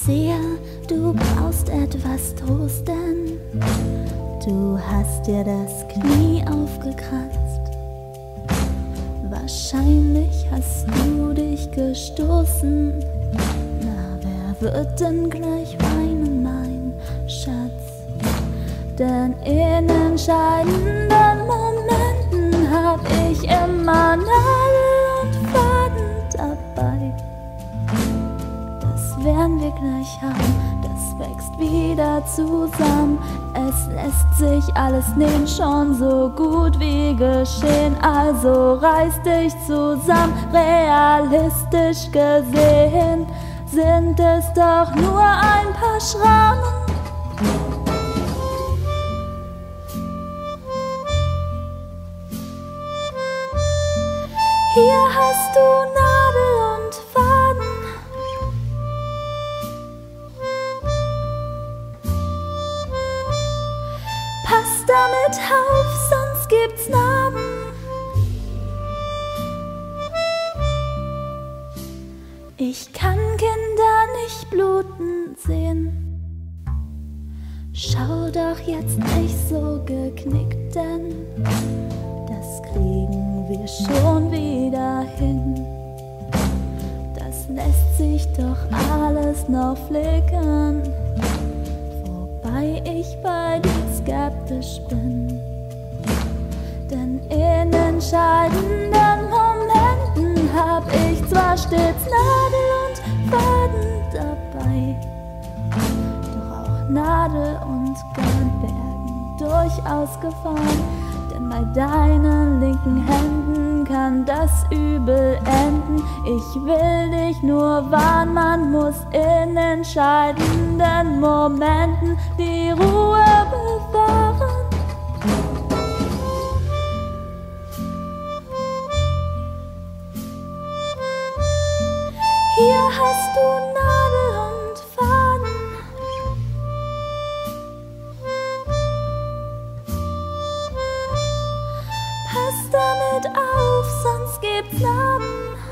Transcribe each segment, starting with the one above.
sehe, du brauchst etwas Trost, denn du hast dir das Knie aufgekratzt. Wahrscheinlich hast du dich gestoßen. Na, wer wird denn gleich weinen, mein Schatz? Denn in entscheidenden Momenten hab ich immer Nadel und Faden dabei. Das werden wir gleich haben, das wächst wieder zusammen. Es lässt sich alles nähen, schon so gut wie geschehen. Also reiß dich zusammen, realistisch gesehen sind es doch nur ein paar Schrammen. Hier hast du Nadel und Faden. Pass damit auf, sonst gibt's Narben. Ich kann Kinder nicht bluten sehen. Schau doch jetzt nicht so geknickt, denn das kriegen wir schon wieder hin. Das lässt sich doch alles noch flicken, wobei ich bei dir skeptisch bin. Denn in entscheidenden Momenten hab ich zwar stets Nadel und Faden dabei, doch auch Nadel und Garn werden durchaus Gefahren. Denn bei deinen linken Händen kann das übel enden. Ich will dich nur warnen, man muss in entscheidenden Momenten die Ruhe bewahren. Hier hast du Nadel und Faden. Pass damit auf, sonst gibt's Narben.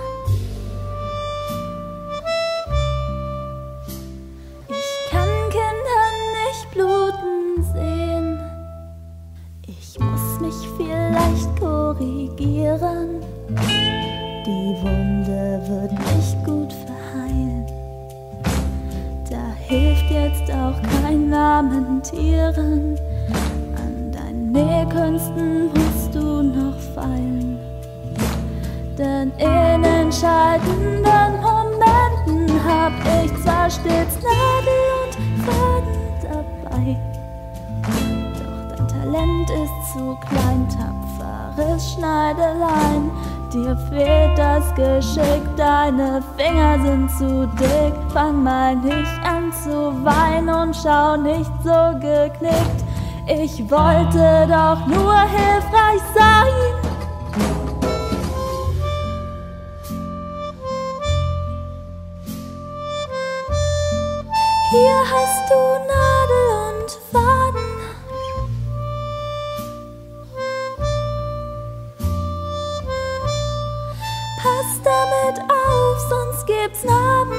Ich kann Kinder nicht bluten sehen. Ich muss mich vielleicht korrigieren. Die Wunde wird nicht gut verheilen. Da hilft jetzt auch kein Lamentieren. An deinen Nähkünsten musst du noch feilen. Denn in entscheidenden Momenten hab ich zwar stets Nadel und Faden dabei, doch dein Talent ist zu klein, tapferes Schneidelein. Dir fehlt das Geschick, deine Finger sind zu dick. Fang mal nicht an zu weinen und schau nicht so geknickt. Ich wollte doch nur hilfreich sein. Hier hast du Nadel und Faden. Pass damit auf, sonst gibt's Narben.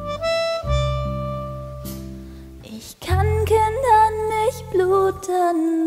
Ich kann Kinder nicht bluten